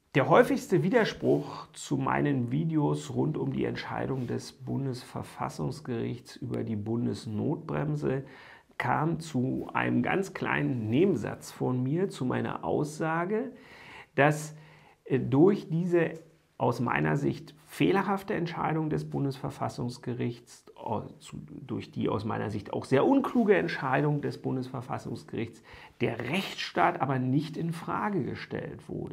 Der häufigste Widerspruch zu meinen Videos rund um die Entscheidung des Bundesverfassungsgerichts über die Bundesnotbremse kam zu einem ganz kleinen Nebensatz von mir, zu meiner Aussage, dass durch diese aus meiner Sicht fehlerhafte Entscheidung des Bundesverfassungsgerichts, durch die aus meiner Sicht auch sehr unkluge Entscheidung des Bundesverfassungsgerichts, der Rechtsstaat aber nicht in Frage gestellt wurde.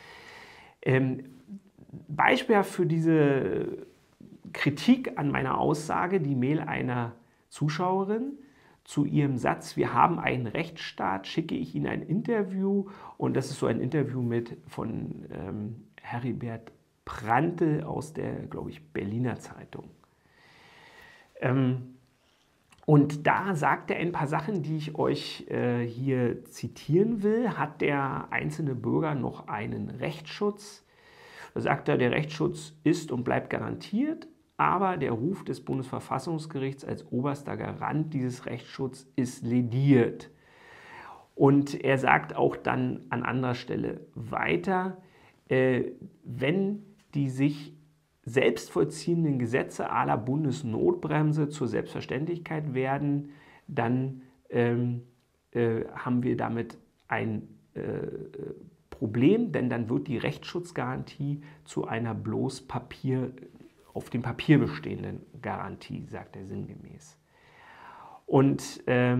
Beispielhaft für diese Kritik an meiner Aussage die Mail einer Zuschauerin zu ihrem Satz: Wir haben einen Rechtsstaat, schicke ich Ihnen ein Interview, und das ist so ein Interview von Heribert Prantl aus der, glaube ich, Berliner Zeitung. Und da sagt er ein paar Sachen, die ich euch hier zitieren will. Hat der einzelne Bürger noch einen Rechtsschutz? Da sagt er, der Rechtsschutz ist und bleibt garantiert, aber der Ruf des Bundesverfassungsgerichts als oberster Garant dieses Rechtsschutzes ist lediert. Und er sagt auch dann an anderer Stelle weiter, wenn die sich selbst vollziehenden Gesetze à la Bundesnotbremse zur Selbstverständlichkeit werden, dann haben wir damit ein Problem, denn dann wird die Rechtsschutzgarantie zu einer bloß auf dem Papier bestehenden Garantie, sagt er sinngemäß. Und er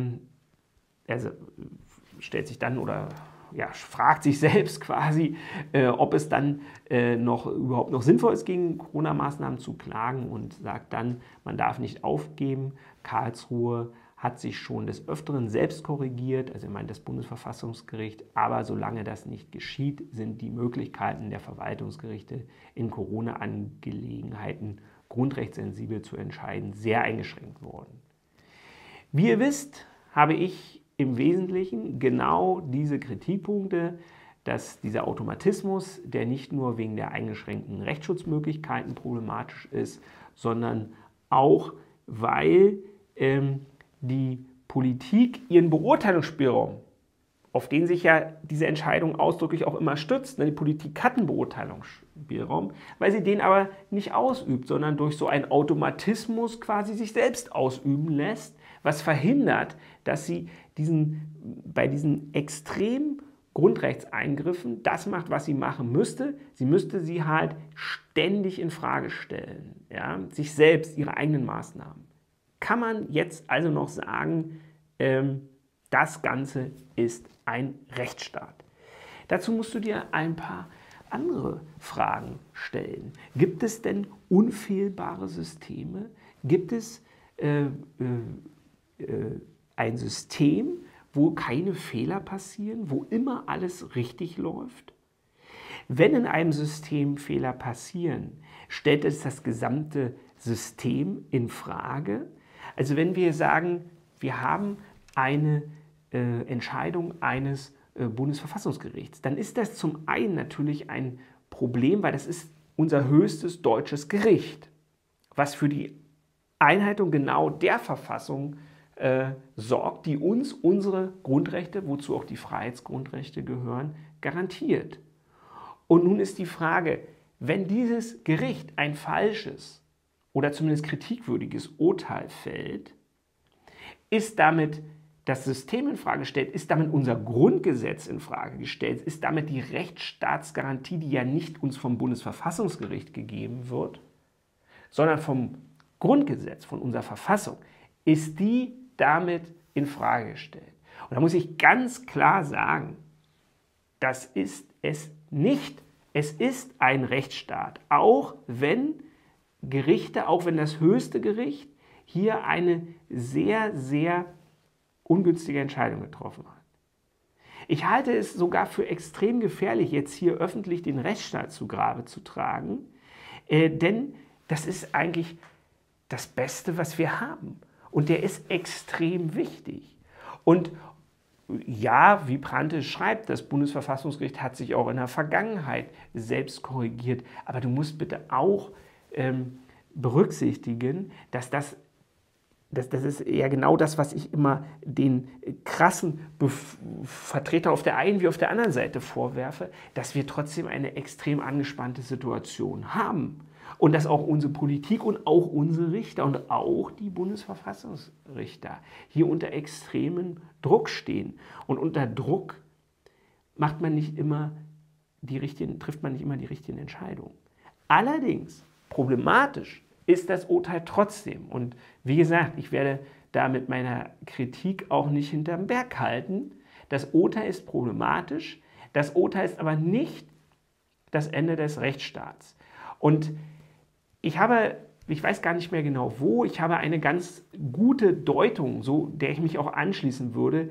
stellt sich dann fragt sich selbst quasi, ob es dann überhaupt noch sinnvoll ist, gegen Corona-Maßnahmen zu klagen, und sagt dann, man darf nicht aufgeben. Karlsruhe hat sich schon des Öfteren selbst korrigiert, also er meint das Bundesverfassungsgericht, aber solange das nicht geschieht, sind die Möglichkeiten der Verwaltungsgerichte in Corona-Angelegenheiten grundrechtssensibel zu entscheiden sehr eingeschränkt worden. Wie ihr wisst, habe ich im Wesentlichen genau diese Kritikpunkte, dass dieser Automatismus, der nicht nur wegen der eingeschränkten Rechtsschutzmöglichkeiten problematisch ist, sondern auch, weil die Politik ihren Beurteilungsspielraum, auf den sich ja diese Entscheidung ausdrücklich auch immer stützt, die Politik hat einen Beurteilungsspielraum, weil sie den aber nicht ausübt, sondern durch so einen Automatismus quasi sich selbst ausüben lässt, was verhindert, dass sie bei diesen extremen Grundrechtseingriffen das macht, was sie machen müsste. Sie müsste sie halt ständig in Frage stellen, ja? Sich selbst, ihre eigenen Maßnahmen. Kann man jetzt also noch sagen, das Ganze ist ein Rechtsstaat? Dazu musst du dir ein paar andere Fragen stellen. Gibt es denn unfehlbare Systeme? Gibt es ein System, wo keine Fehler passieren, wo immer alles richtig läuft? Wenn in einem System Fehler passieren, stellt es das gesamte System in Frage? Also wenn wir sagen, wir haben eine Entscheidung eines Bundesverfassungsgerichts, dann ist das zum einen natürlich ein Problem, weil das ist unser höchstes deutsches Gericht, was für die Einhaltung genau der Verfassung sorgt, die uns unsere Grundrechte, wozu auch die Freiheitsgrundrechte gehören, garantiert. Und nun ist die Frage, wenn dieses Gericht ein falsches oder zumindest kritikwürdiges Urteil fällt, ist damit das System in Frage gestellt, ist damit unser Grundgesetz in Frage gestellt, ist damit die Rechtsstaatsgarantie, die ja nicht uns vom Bundesverfassungsgericht gegeben wird, sondern vom Grundgesetz, von unserer Verfassung, ist die damit in Frage gestellt. Und da muss ich ganz klar sagen, das ist es nicht. Es ist ein Rechtsstaat, auch wenn Gerichte, auch wenn das höchste Gericht hier eine sehr, sehr ungünstige Entscheidung getroffen hat. Ich halte es sogar für extrem gefährlich, jetzt hier öffentlich den Rechtsstaat zu Grabe zu tragen, denn das ist eigentlich das Beste, was wir haben. Und der ist extrem wichtig. Und ja, wie Prantl schreibt, das Bundesverfassungsgericht hat sich auch in der Vergangenheit selbst korrigiert. Aber du musst bitte auch berücksichtigen, dass das das ist ja genau das, was ich immer den krassen Vertretern auf der einen wie auf der anderen Seite vorwerfe, dass wir trotzdem eine extrem angespannte Situation haben. Und dass auch unsere Politik und auch unsere Richter und auch die Bundesverfassungsrichter hier unter extremen Druck stehen. Und unter Druck trifft man nicht immer die richtigen Entscheidungen. Allerdings, problematisch ist das Urteil trotzdem. Und wie gesagt, ich werde da mit meiner Kritik auch nicht hinterm Berg halten. Das Urteil ist problematisch. Das Urteil ist aber nicht das Ende des Rechtsstaats. Und ich weiß gar nicht mehr genau wo, ich habe eine ganz gute Deutung, so der ich mich auch anschließen würde,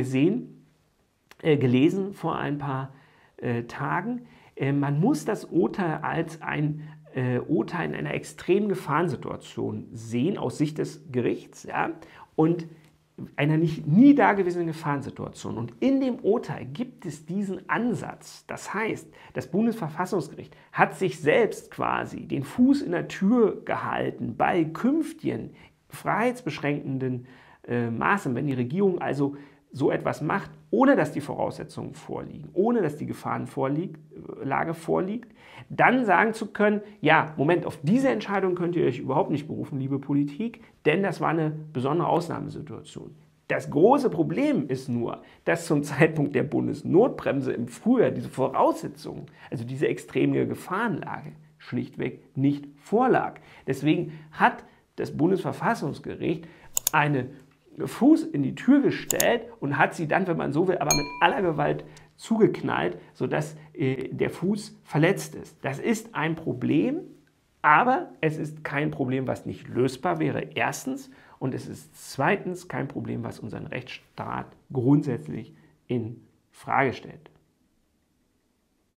gelesen vor ein paar Tagen. Man muss das Urteil als ein Urteil in einer extremen Gefahrensituation sehen, aus Sicht des Gerichts, ja, und einer nie dagewesenen Gefahrensituation. Und in dem Urteil gibt es diesen Ansatz. Das heißt, das Bundesverfassungsgericht hat sich selbst quasi den Fuß in der Tür gehalten bei künftigen freiheitsbeschränkenden Maßnahmen, wenn die Regierung also so etwas macht, ohne dass die Voraussetzungen vorliegen, ohne dass die Gefahrenlage vorliegt, dann sagen zu können, ja, Moment, auf diese Entscheidung könnt ihr euch überhaupt nicht berufen, liebe Politik, denn das war eine besondere Ausnahmesituation. Das große Problem ist nur, dass zum Zeitpunkt der Bundesnotbremse im Frühjahr diese Voraussetzungen, also diese extreme Gefahrenlage, schlichtweg nicht vorlag. Deswegen hat das Bundesverfassungsgericht einen Fuß in die Tür gestellt und hat sie dann, wenn man so will, aber mit aller Gewalt zugeknallt, sodass der Fuß verletzt ist. Das ist ein Problem, aber es ist kein Problem, was nicht lösbar wäre, erstens. Und es ist zweitens kein Problem, was unseren Rechtsstaat grundsätzlich in Frage stellt.